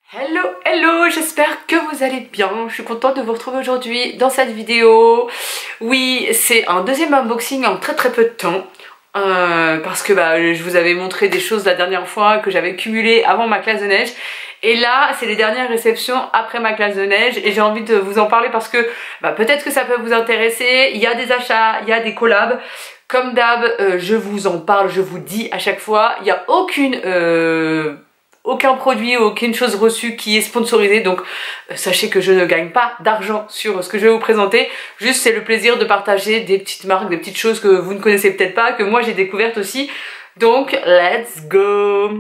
Hello, hello, j'espère que vous allez bien. Je suis contente de vous retrouver aujourd'hui dans cette vidéo. Oui, c'est un deuxième unboxing en très peu de temps. Parce que je vous avais montré des choses la dernière fois que j'avais cumulées avant ma classe de neige. Et là, c'est les dernières réceptions après ma classe de neige et j'ai envie de vous en parler parce que peut-être que ça peut vous intéresser. Il y a des achats, il y a des collabs. Comme d'hab, je vous en parle, je vous dis à chaque fois, il n'y a aucun produit, aucune chose reçue qui est sponsorisée, donc sachez que je ne gagne pas d'argent sur ce que je vais vous présenter, juste c'est le plaisir de partager des petites marques, des petites choses que vous ne connaissez peut-être pas, que moi j'ai découvertes aussi, donc let's go!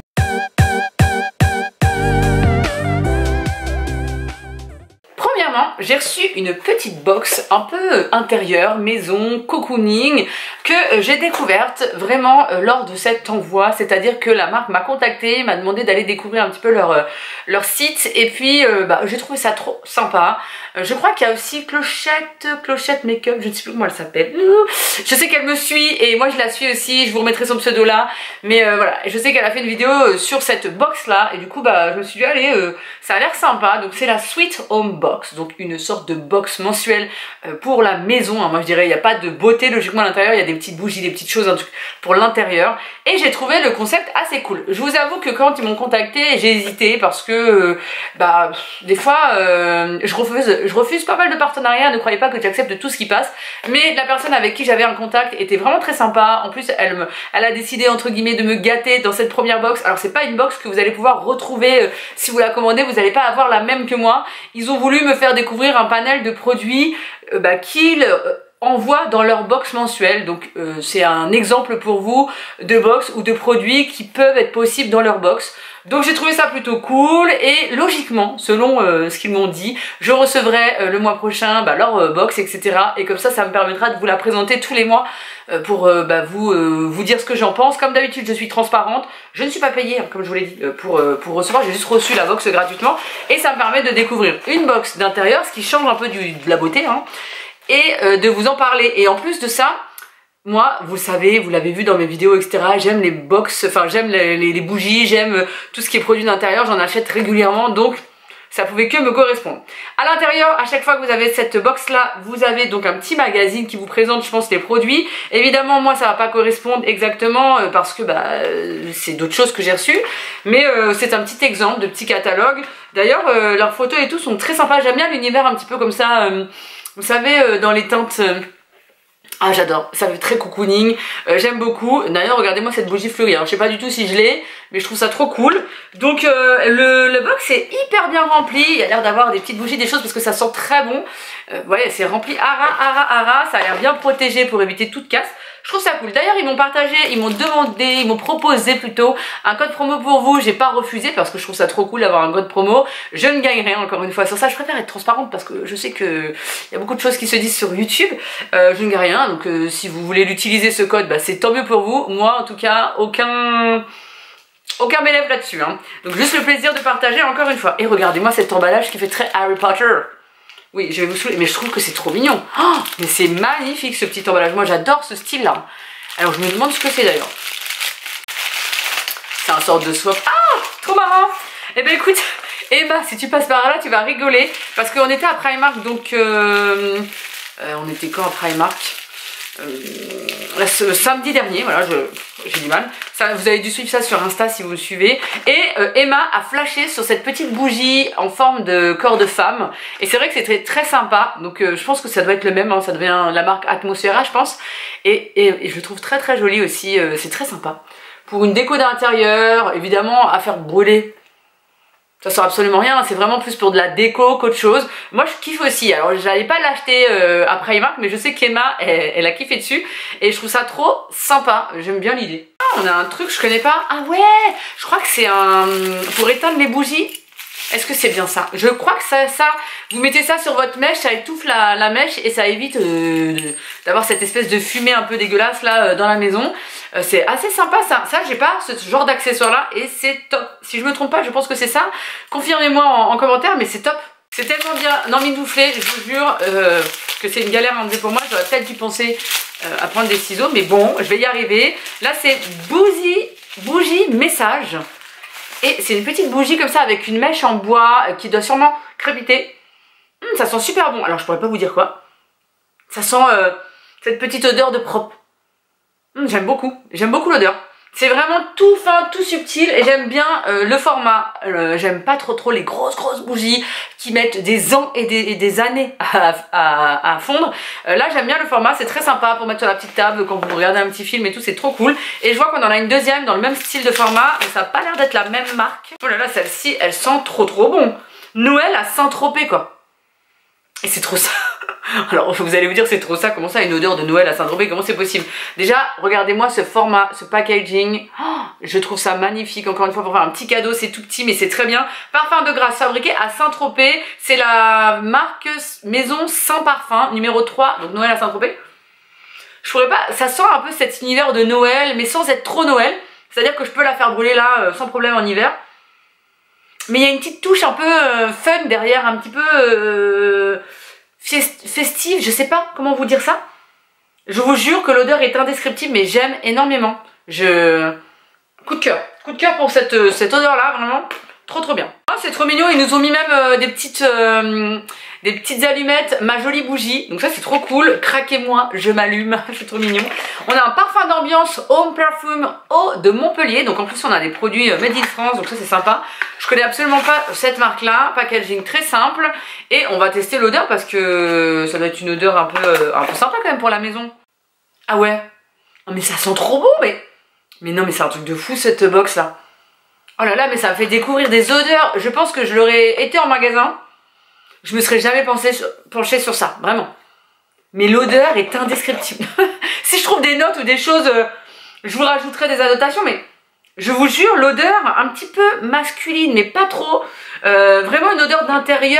Premièrement, j'ai reçu une petite box un peu intérieure, maison, cocooning, que j'ai découverte vraiment lors de cet envoi, c'est-à-dire que la marque m'a contacté, m'a demandé d'aller découvrir un petit peu leur site, et puis j'ai trouvé ça trop sympa. Je crois qu'il y a aussi Clochette Make-up, je ne sais plus comment elle s'appelle. Je sais qu'elle me suit et moi je la suis aussi, je vous remettrai son pseudo là, mais voilà, je sais qu'elle a fait une vidéo sur cette box là, et du coup je me suis dit allez, ça a l'air sympa. Donc c'est la Sweet Home Box, donc une sorte de box mensuelle pour la maison, hein. Moi je dirais il n'y a pas de beauté logiquement à l'intérieur, il y a des petites bougies, des petites choses, un truc pour l'intérieur, et j'ai trouvé le concept assez cool. Je vous avoue que quand ils m'ont contacté, j'ai hésité parce que des fois je refuse pas mal de partenariats, ne croyez pas que tu acceptes tout ce qui passe, mais la personne avec qui j'avais un contact était vraiment très sympa. En plus elle a décidé entre guillemets de me gâter dans cette première box. Alors c'est pas une box que vous allez pouvoir retrouver si vous la commandez, vous n'allez pas avoir la même que moi. Ils ont voulu me faire découvrir un panel de produits qu'ils envoient dans leur box mensuelle, donc c'est un exemple pour vous de box ou de produits qui peuvent être possibles dans leur box. Donc j'ai trouvé ça plutôt cool et logiquement, selon ce qu'ils m'ont dit, je recevrai le mois prochain leur box, etc. Et comme ça me permettra de vous la présenter tous les mois pour vous dire ce que j'en pense. Comme d'habitude, je suis transparente, je ne suis pas payée, hein, comme je vous l'ai dit, pour recevoir, j'ai juste reçu la box gratuitement et ça me permet de découvrir une box d'intérieur, ce qui change un peu de la beauté, hein, et de vous en parler. Et en plus de ça, moi, vous le savez, vous l'avez vu dans mes vidéos, etc. J'aime les box, enfin j'aime les bougies, j'aime tout ce qui est produit d'intérieur, j'en achète régulièrement, donc ça pouvait que me correspondre. À l'intérieur, à chaque fois que vous avez cette box là, vous avez donc un petit magazine qui vous présente, je pense, les produits. Évidemment, moi ça va pas correspondre exactement parce que c'est d'autres choses que j'ai reçues, mais c'est un petit exemple de petit catalogue. D'ailleurs, leurs photos et tout sont très sympas. J'aime bien l'univers un petit peu comme ça, vous savez, dans les teintes. Ah j'adore, ça fait très cocooning, j'aime beaucoup. D'ailleurs regardez-moi cette bougie fleurie, alors je sais pas du tout si je l'ai, mais je trouve ça trop cool. Donc le box est hyper bien rempli, il y a l'air d'avoir des petites bougies, des choses parce que ça sent très bon. Ouais, c'est rempli ara, ça a l'air bien protégé pour éviter toute casse. Je trouve ça cool. D'ailleurs ils m'ont partagé, ils m'ont proposé plutôt un code promo pour vous. J'ai pas refusé parce que je trouve ça trop cool d'avoir un code promo. Je ne gagne rien encore une fois sur ça. Je préfère être transparente parce que je sais que il y a beaucoup de choses qui se disent sur YouTube. Je ne gagne rien, donc si vous voulez l'utiliser ce code, c'est tant mieux pour vous. Moi en tout cas aucun bénéfice là-dessus, hein. Donc juste le plaisir de partager encore une fois. Et regardez-moi cet emballage qui fait très Harry Potter. Oui, je vais vous saouler, mais je trouve que c'est trop mignon. Oh, mais c'est magnifique ce petit emballage. Moi, j'adore ce style-là. Alors, je me demande ce que c'est d'ailleurs. C'est un sorte de swap. Ah, trop marrant. Eh ben, écoute, Emma, si tu passes par là, tu vas rigoler. Parce qu'on était à Primark, donc... on était quand à Primark samedi dernier, voilà, j'ai du mal. Ça, vous avez dû suivre ça sur Insta si vous me suivez. Et Emma a flashé sur cette petite bougie en forme de corps de femme. Et c'est vrai que c'était très sympa. Donc je pense que ça doit être le même, hein, ça devient la marque Atmosphera, je pense. Et je le trouve très joli aussi, c'est très sympa. Pour une déco d'intérieur, évidemment, à faire brûler. Ça sert absolument rien, c'est vraiment plus pour de la déco qu'autre chose. Moi je kiffe aussi, alors j'allais pas l'acheter à Primark, mais je sais qu'Emma elle a kiffé dessus et je trouve ça trop sympa, j'aime bien l'idée. Ah, on a un truc que je connais pas, ah ouais, je crois que c'est un... pour éteindre les bougies. Est-ce que c'est bien ça? Je crois que ça, vous mettez ça sur votre mèche, ça étouffe la mèche et ça évite d'avoir cette espèce de fumée un peu dégueulasse là dans la maison. C'est assez sympa ça. Ça, j'ai pas ce genre d'accessoire là et c'est top. Si je me trompe pas, je pense que c'est ça. Confirmez-moi en commentaire, mais c'est top. C'est tellement bien emmitouflé, je vous jure que c'est une galère à enlever pour moi. J'aurais peut-être dû penser à prendre des ciseaux, mais bon, je vais y arriver. Là, c'est bougie message. Et c'est une petite bougie comme ça avec une mèche en bois qui doit sûrement crépiter. Ça sent super bon. Alors je pourrais pas vous dire quoi. Ça sent cette petite odeur de propre. J'aime beaucoup l'odeur. C'est vraiment tout fin, tout subtil et j'aime bien le format. J'aime pas trop les grosses bougies qui mettent des ans et des années à fondre. Là j'aime bien le format, c'est très sympa pour mettre sur la petite table quand vous regardez un petit film et tout, c'est trop cool. Et je vois qu'on en a une deuxième dans le même style de format, mais ça n'a pas l'air d'être la même marque. Oh là là, celle-ci, elle sent trop bon. Noël à Saint-Tropez quoi. Et c'est trop ça. Alors vous allez vous dire c'est trop ça, comment ça une odeur de Noël à Saint-Tropez, comment c'est possible? Déjà regardez-moi ce format, ce packaging, oh, je trouve ça magnifique, encore une fois pour faire un petit cadeau, c'est tout petit mais c'est très bien. Parfum de grâce fabriqué à Saint-Tropez, c'est la marque Maison Saint Parfum numéro 3, donc Noël à Saint-Tropez. Je pourrais pas, ça sent un peu cet univers de Noël mais sans être trop Noël, c'est à dire que je peux la faire brûler là sans problème en hiver. Mais il y a une petite touche un peu fun derrière, un petit peu festive, je sais pas comment vous dire ça. Je vous jure que l'odeur est indescriptible, mais j'aime énormément. Coup de cœur pour cette odeur là, vraiment trop bien. Ah, c'est trop mignon, ils nous ont mis même des petites allumettes, ma jolie bougie, donc ça c'est trop cool. Craquez-moi, je m'allume, c'est trop mignon. On a un parfum d'ambiance Home Perfume Eau de Montpellier, donc en plus on a des produits made in France, donc ça c'est sympa. Je connais absolument pas cette marque là, packaging très simple, et on va tester l'odeur parce que ça doit être une odeur un peu sympa quand même pour la maison. Ah ouais, oh, mais ça sent trop bon, mais non mais c'est un truc de fou cette box là. Oh là là, mais ça me fait découvrir des odeurs, je pense que je l'aurais été en magasin, je me serais jamais penchée sur ça, vraiment. Mais l'odeur est indescriptible. Si je trouve des notes ou des choses, je vous rajouterai des annotations, mais je vous jure, l'odeur un petit peu masculine, mais pas trop. Vraiment une odeur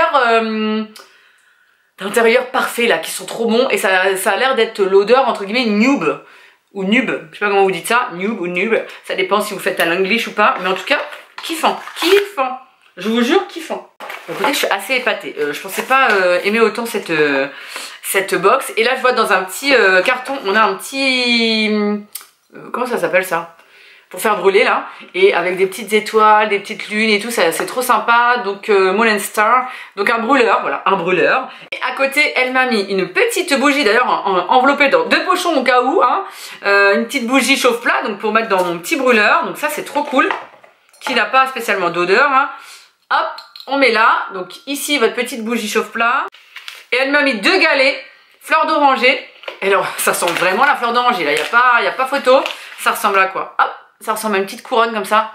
d'intérieur parfait là, qui sont trop bons. Et ça a l'air d'être l'odeur entre guillemets nube. Ou nube, je sais pas comment vous dites ça, nube ou nube. Ça dépend si vous faites à l'anglish ou pas. Mais en tout cas, kiffant. Je vous jure, kiffant. Écoutez, je suis assez épatée. Je pensais pas aimer autant cette box. Et là, je vois dans un petit carton, on a un petit... comment ça s'appelle ça? Pour faire brûler là. Et avec des petites étoiles, des petites lunes et tout, c'est trop sympa. Donc Molen Star. Donc un brûleur, voilà, un brûleur. Et à côté, elle m'a mis une petite bougie, d'ailleurs enveloppée dans 2 pochons au cas où. Hein. Une petite bougie chauffe-plat, donc pour mettre dans mon petit brûleur. Donc ça, c'est trop cool. Qui n'a pas spécialement d'odeur. Hein. Hop, on met là. Donc ici, votre petite bougie chauffe-plat. Et elle m'a mis 2 galets, fleur d'oranger. Et alors, ça sent vraiment la fleur d'oranger. Là, il n'y a pas photo. Ça ressemble à quoi? Hop, ça ressemble à une petite couronne comme ça.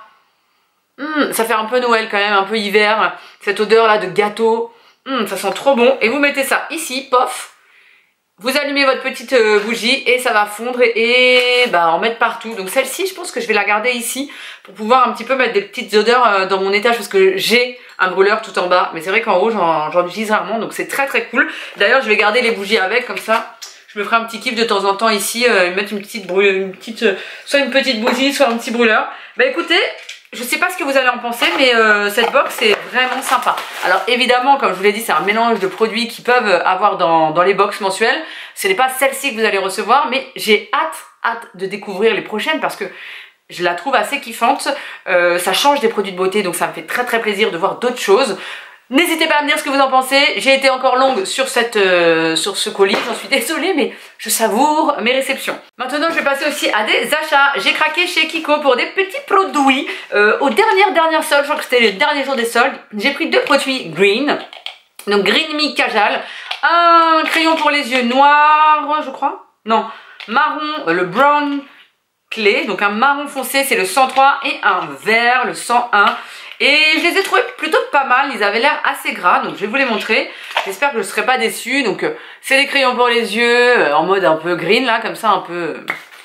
Ça fait un peu Noël quand même, un peu hiver. Cette odeur là de gâteau. Ça sent trop bon. Et vous mettez ça ici, pof. Vous allumez votre petite bougie et ça va fondre et en mettre partout. Donc celle-ci, je pense que je vais la garder ici pour pouvoir un petit peu mettre des petites odeurs dans mon étage parce que j'ai un brûleur tout en bas. Mais c'est vrai qu'en haut, j'en utilise rarement, donc c'est très cool. D'ailleurs, je vais garder les bougies avec, comme ça, je me ferai un petit kiff de temps en temps ici, mettre soit une petite bougie, soit un petit brûleur. Bah écoutez, je sais pas ce que vous allez en penser, mais cette box est vraiment sympa. Alors évidemment, comme je vous l'ai dit, c'est un mélange de produits qui peuvent avoir dans les box mensuelles. Ce n'est pas celle-ci que vous allez recevoir, mais j'ai hâte de découvrir les prochaines parce que je la trouve assez kiffante. Ça change des produits de beauté, donc ça me fait très plaisir de voir d'autres choses. N'hésitez pas à me dire ce que vous en pensez. J'ai été encore longue sur ce colis, j'en suis désolée, mais je savoure mes réceptions. Maintenant, je vais passer aussi à des achats. J'ai craqué chez Kiko pour des petits produits. Aux dernières soldes, je crois que c'était le dernier jour des soldes, j'ai pris 2 produits Green. Donc Green Me Kajal. Un crayon pour les yeux noir, je crois. Non, marron, le Brown Clay. Donc un marron foncé, c'est le 103, et un vert, le 101. Et je les ai trouvés plutôt pas mal, ils avaient l'air assez gras, donc je vais vous les montrer. J'espère que je ne serai pas déçue. Donc c'est des crayons pour les yeux, en mode un peu green là, comme ça, un peu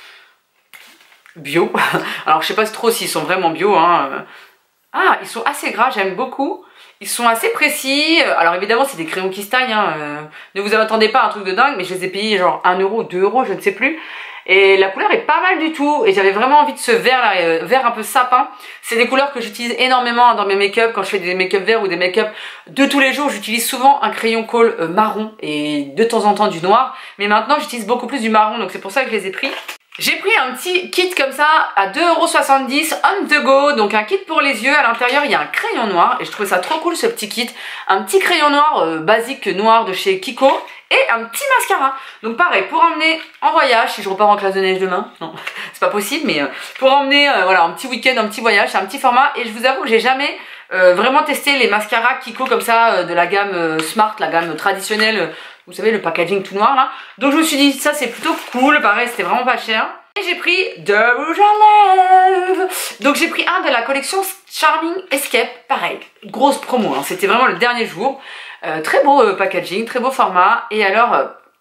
bio. Alors je sais pas trop s'ils sont vraiment bio, hein. Ah, ils sont assez gras, j'aime beaucoup. Ils sont assez précis. Alors évidemment c'est des crayons qui se taillent, hein. Ne vous attendez pas à un truc de dingue, mais je les ai payés genre 1 euro, 2 euros, je ne sais plus. Et la couleur est pas mal du tout. Et j'avais vraiment envie de ce vert là, vert un peu sapin. C'est des couleurs que j'utilise énormément dans mes make-up. Quand je fais des make-up verts ou des make-up de tous les jours, j'utilise souvent un crayon colle marron et de temps en temps du noir. Mais maintenant j'utilise beaucoup plus du marron, donc c'est pour ça que je les ai pris. J'ai pris un petit kit comme ça à 2,70 € on the go, donc un kit pour les yeux. À l'intérieur il y a un crayon noir et je trouvais ça trop cool ce petit kit. Un petit crayon noir basique noir de chez Kiko et un petit mascara. Donc pareil, pour emmener en voyage, si je repars en classe de neige demain, non c'est pas possible, mais pour emmener voilà, un petit week-end, un petit voyage, c'est un petit format. Et je vous avoue que j'ai jamais vraiment testé les mascaras Kiko comme ça de la gamme Smart, la gamme traditionnelle. Vous savez, le packaging tout noir là. Donc je me suis dit, ça c'est plutôt cool. Pareil, c'était vraiment pas cher. Et j'ai pris de rouge à lèvres. Donc j'ai pris un de la collection Charming Escape. Pareil, grosse promo. Hein. C'était vraiment le dernier jour. Très beau packaging, très beau format. Et alors,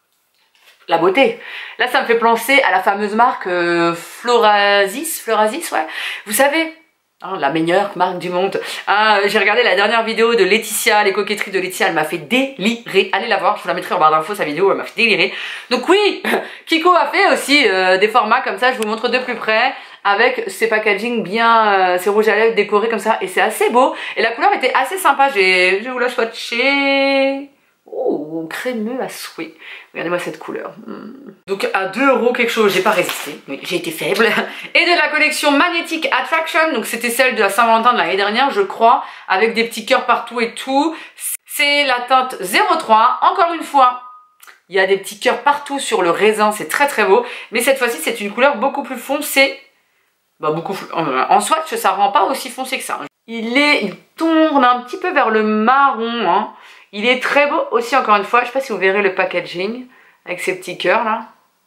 la beauté. Là, ça me fait penser à la fameuse marque Florasis, ouais. Vous savez... Hein, la meilleure marque du monde. J'ai regardé la dernière vidéo de Laetitia, les coquetteries de Laetitia, elle m'a fait délirer. Allez la voir, je vous la mettrai en barre d'infos sa vidéo, elle m'a fait délirer. Donc oui, Kiko a fait aussi des formats comme ça, je vous montre de plus près, avec ces packaging bien, ces rouges à lèvres décorés comme ça, et c'est assez beau. Et la couleur était assez sympa, je vais vous la swatcher. Oh, crémeux à souhait. Regardez-moi cette couleur. Donc à 2 € quelque chose, j'ai pas résisté. Oui, j'ai été faible. Et de la collection Magnetic Attraction. Donc c'était celle de la Saint-Valentin de l'année dernière, je crois. Avec des petits cœurs partout et tout. C'est la teinte 03. Encore une fois, il y a des petits cœurs partout sur le raisin. C'est très très beau. Mais cette fois-ci, c'est une couleur beaucoup plus foncée. Bah, en swatch, ça rend pas aussi foncé que ça. Il tourne un petit peu vers le marron, hein. Il est très beau aussi, encore une fois. Je ne sais pas si vous verrez le packaging avec ces petits cœurs là.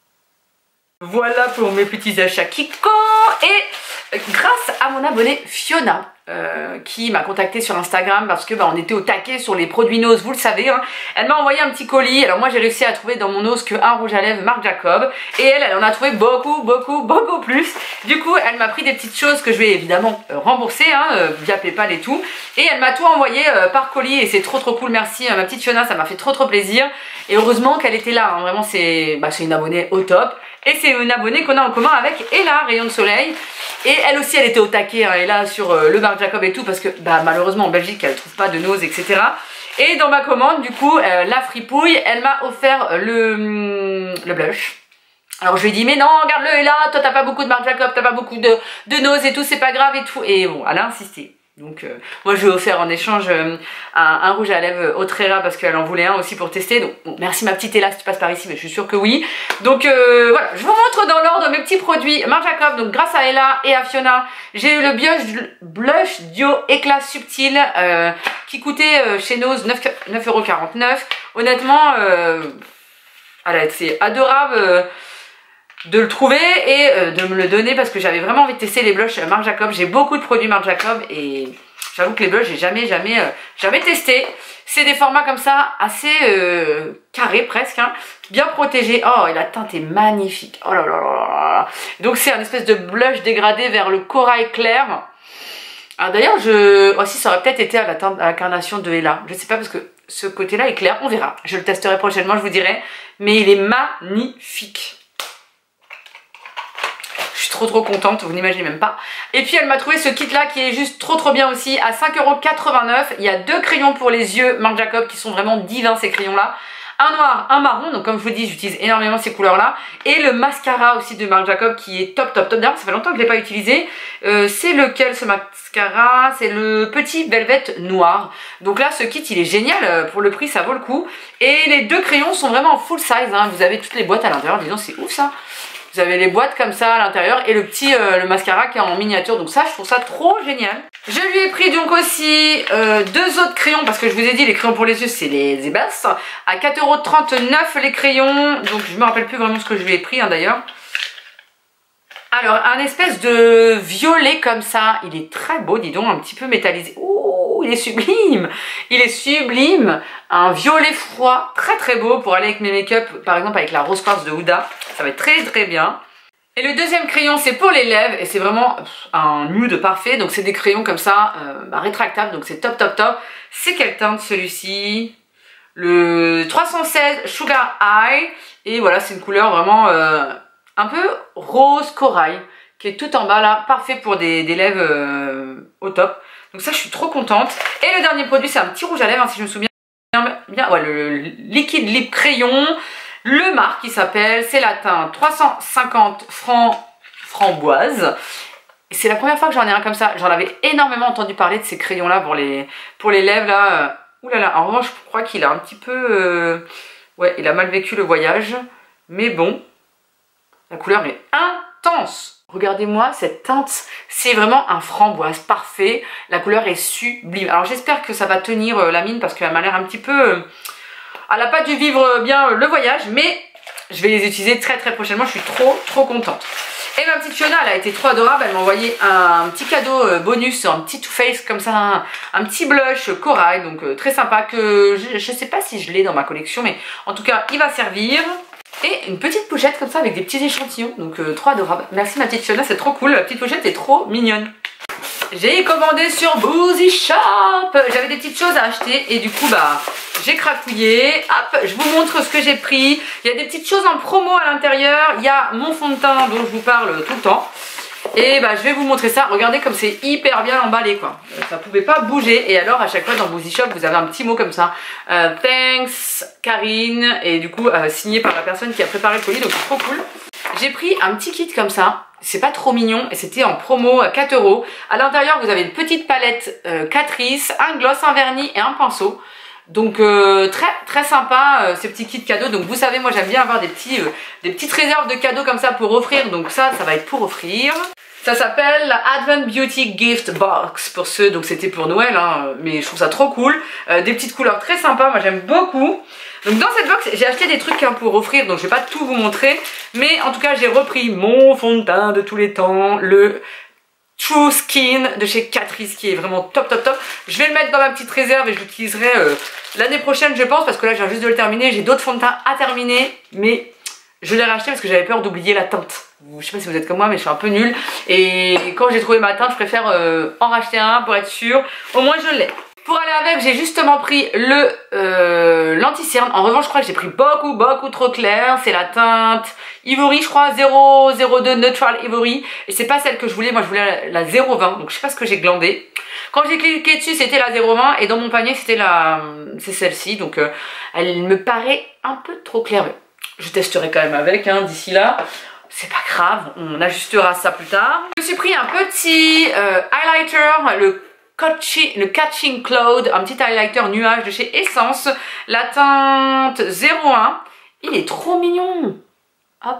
Voilà pour mes petits achats Kiko. Et grâce à mon abonnée Fiona qui m'a contacté sur Instagram parce que on était au taquet sur les produits Nose, vous le savez, hein. Elle m'a envoyé un petit colis. Alors moi j'ai réussi à trouver dans mon Nose qu'un rouge à lèvres Marc Jacob. Et elle en a trouvé beaucoup plus. Du coup elle m'a pris des petites choses que je vais évidemment rembourser hein, via Paypal et tout. Et elle m'a tout envoyé par colis et c'est trop cool. Merci ma petite Fiona, ça m'a fait trop plaisir. Et heureusement qu'elle était là, hein. Vraiment c'est une abonnée au top. Et c'est une abonnée qu'on a en commun avec Ella, Rayon de Soleil. Et elle aussi, elle était au taquet, hein, Ella, sur le Marc Jacob et tout, parce que malheureusement en Belgique, elle ne trouve pas de Nose, etc. Et dans ma commande, du coup, la fripouille, elle m'a offert le blush. Alors je lui ai dit, mais non, regarde-le Ella, toi t'as pas beaucoup de Marc Jacob, t'as pas beaucoup de Nose et tout, c'est pas grave et tout. Et bon, elle a insisté. Donc moi je lui ai offert en échange un rouge à lèvres Autrera parce qu'elle en voulait un aussi pour tester. Donc bon, merci ma petite Ella si tu passes par ici, mais je suis sûre que oui. Donc voilà, je vous montre dans l'ordre mes petits produits Marc Jacob. Donc grâce à Ella et à Fiona, j'ai eu le blush Dio éclat subtil qui coûtait chez Nose 9,49 €. Honnêtement, c'est adorable de le trouver et de me le donner parce que j'avais vraiment envie de tester les blushs Marc Jacob. J'ai beaucoup de produits Marc Jacob et j'avoue que les blushs j'ai jamais testé. C'est des formats comme ça assez carrés presque, hein, bien protégés. Oh, et la teinte est magnifique. Oh là là là là. Donc c'est un espèce de blush dégradé vers le corail clair. Alors d'ailleurs aussi ça aurait peut-être été à la carnation de Ella. Je sais pas parce que ce côté là est clair, on verra. Je le testerai prochainement, je vous dirai. Mais il est magnifique. Je suis trop contente, vous n'imaginez même pas. Et puis elle m'a trouvé ce kit là qui est juste trop bien aussi à 5,89 €. Il y a 2 crayons pour les yeux Marc Jacob qui sont vraiment divins ces crayons là. Un noir, un marron, donc comme je vous dis j'utilise énormément ces couleurs là. Et le mascara aussi de Marc Jacob qui est top. D'ailleurs ça fait longtemps que je ne l'ai pas utilisé. C'est lequel ce mascara? C'est le petit Velvet noir. Donc là ce kit il est génial, pour le prix ça vaut le coup. Et les 2 crayons sont vraiment en full size, hein. Vous avez toutes les boîtes à l'intérieur, disons c'est ouf ça. Vous avez les boîtes comme ça à l'intérieur et le mascara qui est en miniature. Donc ça, je trouve ça trop génial. Je lui ai pris donc aussi 2 autres crayons parce que je vous ai dit, les crayons pour les yeux, c'est les Ebas. À 4,39 € les crayons. Donc je me rappelle plus vraiment ce que je lui ai pris hein, d'ailleurs. Alors, un espèce de violet comme ça. Il est très beau, dis donc, un petit peu métallisé. Ouh, il est sublime. Il est sublime. Un violet froid, très beau pour aller avec mes make-up, par exemple avec la rose quartz de Huda. Ça va être très bien. Et le deuxième crayon, c'est pour les lèvres et c'est vraiment un nude parfait. Donc c'est des crayons comme ça, rétractables, donc c'est top. C'est quelle teinte celui-ci? Le 316 Sugar Eye. Et voilà, c'est une couleur vraiment un peu rose corail, qui est tout en bas là, parfait pour des lèvres au top. Donc ça, je suis trop contente. Et le dernier produit, c'est un petit rouge à lèvres, hein, si je me souviens bien. Ouais, le liquide lip crayon. le marque qui s'appelle, c'est la teinte 350 francs framboise. C'est la première fois que j'en ai un comme ça. J'en avais énormément entendu parler de ces crayons là pour les lèvres là. Ouh là là, en revanche je crois qu'il a un petit peu... ouais, il a mal vécu le voyage. Mais bon, la couleur est intense. Regardez-moi cette teinte, c'est vraiment un framboise parfait. La couleur est sublime. Alors j'espère que ça va tenir la mine parce qu'elle m'a l'air un petit peu... elle n'a pas dû vivre bien le voyage, mais je vais les utiliser très prochainement. Je suis trop contente. Et ma petite Fiona, elle a été trop adorable. Elle m'a envoyé un petit cadeau bonus, un petit Too Faced comme ça, un petit blush corail, donc très sympa que je sais pas si je l'ai dans ma collection, mais en tout cas il va servir. Et une petite pochette comme ça avec des petits échantillons, donc trop adorable. Merci ma petite Fiona, c'est trop cool. La petite pochette est trop mignonne. J'ai commandé sur Boozy Shop. J'avais des petites choses à acheter et du coup bah j'ai crapouillé. Hop, je vous montre ce que j'ai pris. Il y a des petites choses en promo à l'intérieur. Il y a mon fond de teint dont je vous parle tout le temps. Et bah je vais vous montrer ça. Regardez comme c'est hyper bien emballé quoi. Ça pouvait pas bouger. Et alors à chaque fois dans Boozy Shop vous avez un petit mot comme ça. Thanks Karine. Et du coup signé par la personne qui a préparé le colis, donc c'est trop cool. J'ai pris un petit kit comme ça. C'est pas trop mignon et c'était en promo à 4 €. À l'intérieur vous avez une petite palette Catrice, un gloss, un vernis et un pinceau. Donc très sympa ces petits kits cadeaux. Donc vous savez moi j'aime bien avoir des petites réserves de cadeaux comme ça pour offrir. Donc ça va être pour offrir. Ça s'appelle la Advent Beauty Gift Box pour ceux, donc c'était pour Noël hein, mais je trouve ça trop cool. Des petites couleurs très sympas, moi j'aime beaucoup. Donc dans cette box j'ai acheté des trucs hein, pour offrir, donc je vais pas tout vous montrer. Mais en tout cas j'ai repris mon fond de teint de tous les temps, le True Skin de chez Catrice qui est vraiment top. Je vais le mettre dans ma petite réserve et je l'utiliserai l'année prochaine je pense, parce que là je viens juste de le terminer. J'ai d'autres fonds de teint à terminer mais je l'ai racheté parce que j'avais peur d'oublier la teinte. Je sais pas si vous êtes comme moi mais je suis un peu nulle. Et quand j'ai trouvé ma teinte je préfère en racheter un pour être sûre. Au moins je l'ai. Pour aller avec j'ai justement pris le l'anti-cerne. En revanche je crois que j'ai pris beaucoup trop clair. C'est la teinte Ivory je crois 002 Neutral Ivory. Et c'est pas celle que je voulais. Moi je voulais la 020. Donc je sais pas ce que j'ai glandé. Quand j'ai cliqué dessus c'était la 020. Et dans mon panier c'était c'est celle-ci. Donc elle me paraît un peu trop claire. Mais je testerai quand même avec hein, d'ici là. C'est pas grave, on ajustera ça plus tard. Je me suis pris un petit highlighter, le Catching Cloud, un petit highlighter nuage de chez Essence, la teinte 01. Il est trop mignon. Hop.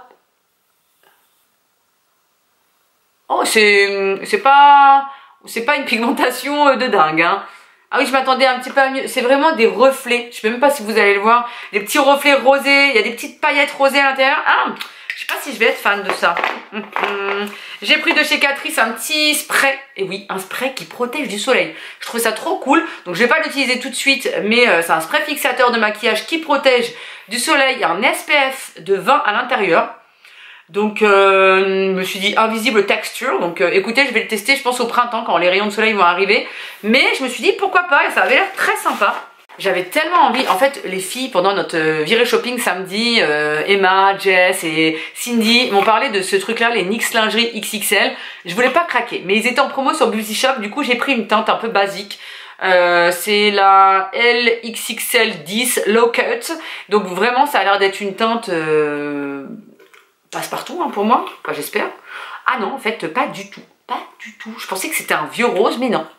Oh, c'est pas une pigmentation de dingue. Hein. Ah oui, je m'attendais un petit peu à mieux. C'est vraiment des reflets. Je sais même pas si vous allez le voir. Des petits reflets rosés. Il y a des petites paillettes rosées à l'intérieur. Ah, je sais pas si je vais être fan de ça. J'ai pris de chez Catrice un petit spray. Et oui, un spray qui protège du soleil. Je trouve ça trop cool. Donc je vais pas l'utiliser tout de suite. Mais c'est un spray fixateur de maquillage qui protège du soleil. Il y a un SPF de 20 à l'intérieur. Donc je me suis dit invisible texture. Donc écoutez, je vais le tester je pense au printemps quand les rayons de soleil vont arriver. Mais je me suis dit pourquoi pas et ça avait l'air très sympa. J'avais tellement envie, en fait les filles pendant notre virée shopping samedi, Emma, Jess et Cindy m'ont parlé de ce truc là, les NYX lingerie XXL. Je voulais pas craquer mais ils étaient en promo sur Beauty Shop, du coup j'ai pris une teinte un peu basique. C'est la LXXL 10 Low Cut. Donc vraiment ça a l'air d'être une teinte passe-partout hein, pour moi, enfin, j'espère. Ah non en fait pas du tout, je pensais que c'était un vieux rose mais non.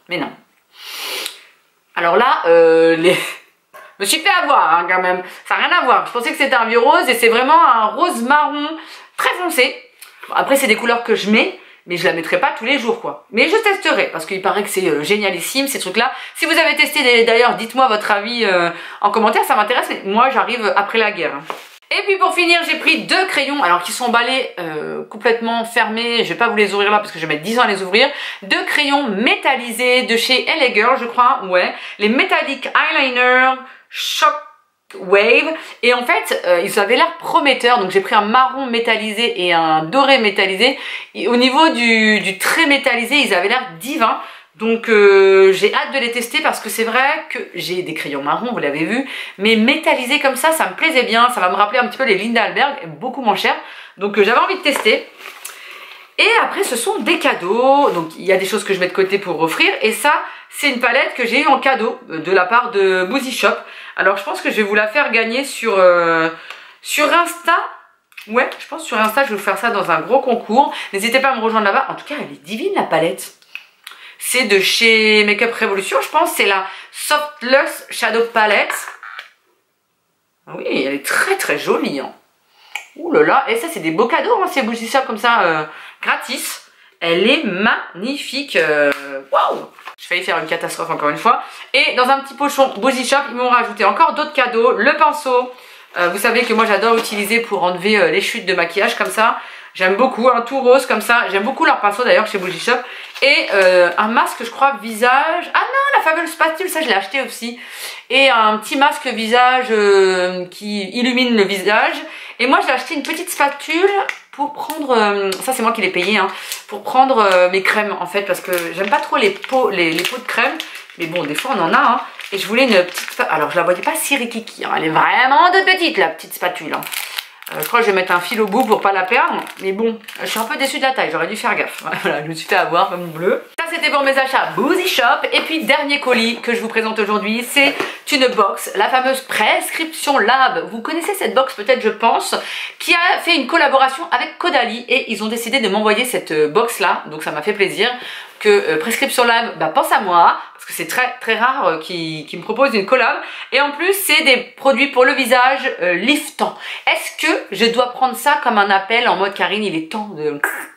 Alors là, je me suis fait avoir hein, quand même, ça n'a rien à voir. Je pensais que c'était un vieux rose et c'est vraiment un rose marron très foncé. Après c'est des couleurs que je mets, mais je la mettrai pas tous les jours quoi. Mais je testerai parce qu'il paraît que c'est génialissime ces trucs là. Si vous avez testé d'ailleurs, dites-moi votre avis en commentaire, ça m'intéresse. Mais moi j'arrive après la guerre. Hein. Et puis pour finir j'ai pris deux crayons, alors qui sont emballés complètement fermés, je vais pas vous les ouvrir là parce que je vais mettre 10 ans à les ouvrir. Deux crayons métallisés de chez LA Girl je crois, ouais. Les Metallic Eyeliner Shockwave. Et en fait ils avaient l'air prometteurs, donc j'ai pris un marron métallisé et un doré métallisé. Et au niveau du trait métallisé ils avaient l'air divins. Donc j'ai hâte de les tester parce que c'est vrai que j'ai des crayons marrons, vous l'avez vu, mais métallisés comme ça me plaisait bien. Ça va me rappeler un petit peu les Linda Alberg, beaucoup moins cher. Donc j'avais envie de tester. Et après ce sont des cadeaux, donc il y a des choses que je mets de côté pour offrir. Et ça c'est une palette que j'ai eu en cadeau de la part de Boozy Shop. Alors je pense que je vais vous la faire gagner sur Sur Insta, ouais, je pense sur Insta, je vais vous faire ça dans un gros concours. N'hésitez pas à me rejoindre là-bas. En tout cas, elle est divine la palette. C'est de chez Makeup Revolution, je pense. C'est la Soft Luxe Shadow Palette. Oui, elle est très très jolie. Hein. Ouh là là, et ça c'est des beaux cadeaux, hein, ces bougies comme ça, gratis. Elle est magnifique. Waouh! J'ai failli faire une catastrophe encore une fois. Et dans un petit pochon Bougie Shop, ils m'ont rajouté encore d'autres cadeaux. Le pinceau. Vous savez que moi j'adore utiliser pour enlever les chutes de maquillage comme ça. J'aime beaucoup, un tout rose comme ça. J'aime beaucoup leur pinceau d'ailleurs chez Bougie Shop. Et un masque, je crois, visage. Ah non, la fameuse spatule, ça je l'ai acheté aussi. Et un petit masque visage qui illumine le visage. Et moi j'ai acheté une petite spatule pour prendre, ça c'est moi qui l'ai payé, hein, pour prendre mes crèmes en fait. Parce que j'aime pas trop les pots de crème. Mais bon, des fois on en a. Hein. Et je voulais une petite spatule. Alors je la voyais pas si rikiki. Hein. Elle est vraiment de petite la petite spatule. Hein. Je crois que je vais mettre un fil au bout pour pas la perdre. Mais bon, je suis un peu déçue de la taille. J'aurais dû faire gaffe. Voilà, je me suis fait avoir comme bleu. Ça, c'était pour mes achats Bougie Shop. Et puis, dernier colis que je vous présente aujourd'hui, c'est une box, la fameuse Prescription Lab. Vous connaissez cette box peut-être, je pense, qui a fait une collaboration avec Caudalie. Et ils ont décidé de m'envoyer cette box-là. Donc, ça m'a fait plaisir que Prescription Lab pense à moi. Parce que c'est très très rare qu'ils me proposent une collab. Et en plus, c'est des produits pour le visage liftant. Est-ce que je dois prendre ça comme un appel en mode Karine, il est temps de...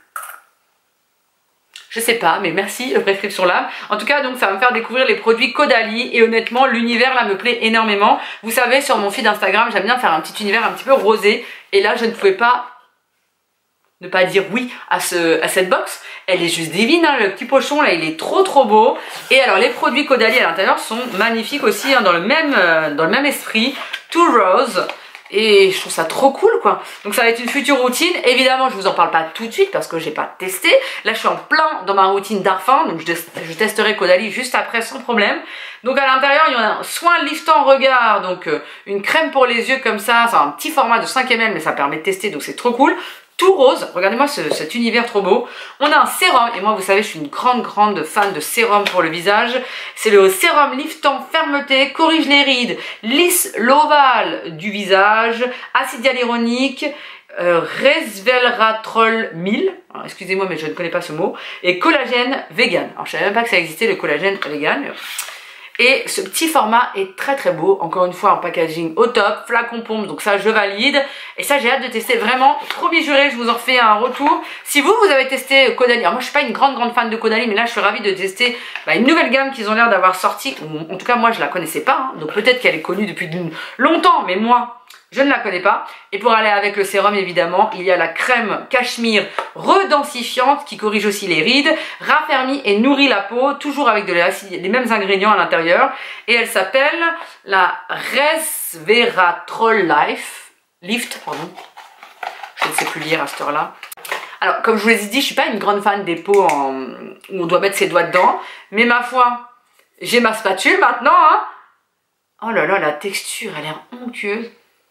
Je sais pas, mais merci Prescription Lab. En tout cas, donc ça va me faire découvrir les produits Caudalie. Et honnêtement, l'univers là me plaît énormément. Vous savez, sur mon feed Instagram, j'aime bien faire un petit univers un petit peu rosé. Et là, je ne pouvais pas ne pas dire oui à cette box. Elle est juste divine, hein, le petit pochon là il est trop trop beau. Et alors les produits Caudalie à l'intérieur sont magnifiques aussi, hein, dans le même esprit, tout rose. Et je trouve ça trop cool quoi. Donc ça va être une future routine. Évidemment je vous en parle pas tout de suite parce que j'ai pas testé. Là je suis en plein dans ma routine d'Arfin. Donc je testerai Caudalie juste après sans problème. Donc à l'intérieur il y en a un soin liftant regard. Donc une crème pour les yeux comme ça. C'est un petit format de 5 ml mais ça permet de tester donc c'est trop cool. Tout rose, regardez-moi cet univers trop beau. On a un sérum, et moi vous savez je suis une grande fan de sérum pour le visage. C'est le sérum liftant fermeté, corrige les rides, lisse l'ovale du visage, acide hyaluronique, resveratrol 1000, excusez-moi mais je ne connais pas ce mot, et collagène vegan. Alors je savais même pas que ça existait le collagène vegan. Et ce petit format est très très beau, encore une fois un packaging au top, flacon pompe, donc ça je valide. Et ça j'ai hâte de tester vraiment, promis juré, je vous en refais un retour. Si vous avez testé Caudalie, alors moi je suis pas une grande fan de Caudalie, mais là je suis ravie de tester une nouvelle gamme qu'ils ont l'air d'avoir sortie. En tout cas moi je la connaissais pas, hein, donc peut-être qu'elle est connue depuis longtemps, mais moi je ne la connais pas. Et pour aller avec le sérum évidemment, il y a la crème cachemire redensifiante qui corrige aussi les rides, raffermit et nourrit la peau, toujours avec les mêmes ingrédients à l'intérieur. Et elle s'appelle la Resveratrol Lift, pardon. Je ne sais plus lire à cette heure-là. Alors comme je vous l'ai dit, je suis pas une grande fan des pots où on doit mettre ses doigts dedans. Mais ma foi, j'ai ma spatule maintenant. Hein. Oh là là, la texture, elle a l'air onctueuse.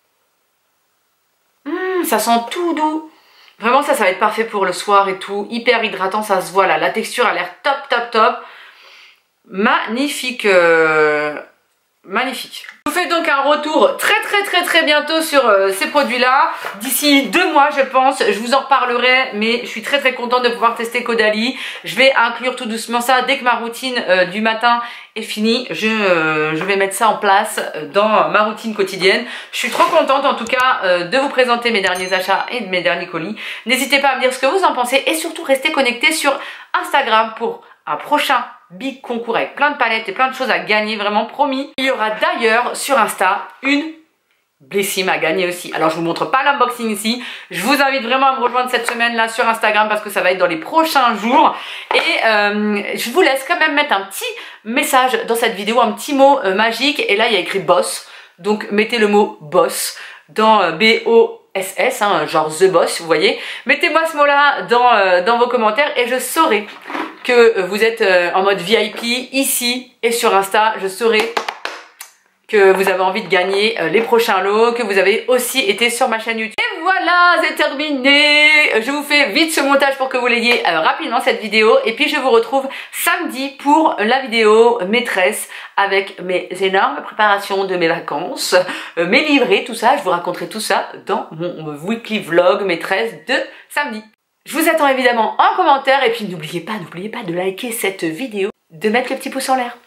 Ça sent tout doux. Vraiment ça va être parfait pour le soir et tout. Hyper hydratant, ça se voit là. La texture a l'air top. Magnifique. Magnifique. Je vous fais donc un retour très bientôt sur ces produits là. D'ici 2 mois je pense. Je vous en reparlerai. Mais je suis très contente de pouvoir tester Caudalie. Je vais inclure tout doucement ça dès que ma routine du matin est finie. Je vais mettre ça en place dans ma routine quotidienne. Je suis trop contente en tout cas de vous présenter mes derniers achats et mes derniers colis. N'hésitez pas à me dire ce que vous en pensez. Et surtout restez connectés sur Instagram pour un prochain big concours avec plein de palettes et plein de choses à gagner, vraiment promis. Il y aura d'ailleurs sur Insta une Blessime à gagner aussi. Alors je vous montre pas l'unboxing ici. Je vous invite vraiment à me rejoindre cette semaine là sur Instagram parce que ça va être dans les prochains jours. Et je vous laisse quand même mettre un petit message dans cette vidéo, un petit mot magique. Et là il y a écrit boss. Donc mettez le mot boss dans B-O-S-S, hein, genre The Boss, vous voyez. Mettez-moi ce mot là dans vos commentaires et je saurai que vous êtes en mode VIP ici et sur Insta. Je saurai que vous avez envie de gagner les prochains lots, que vous avez aussi été sur ma chaîne YouTube. Et voilà, c'est terminé. Je vous fais vite ce montage pour que vous l'ayez rapidement cette vidéo. Et puis je vous retrouve samedi pour la vidéo maîtresse avec mes énormes préparations de mes vacances, mes livrets, tout ça. Je vous raconterai tout ça dans mon weekly vlog maîtresse de samedi. Je vous attends évidemment en commentaire. Et puis n'oubliez pas de liker cette vidéo, de mettre le petit pouce en l'air.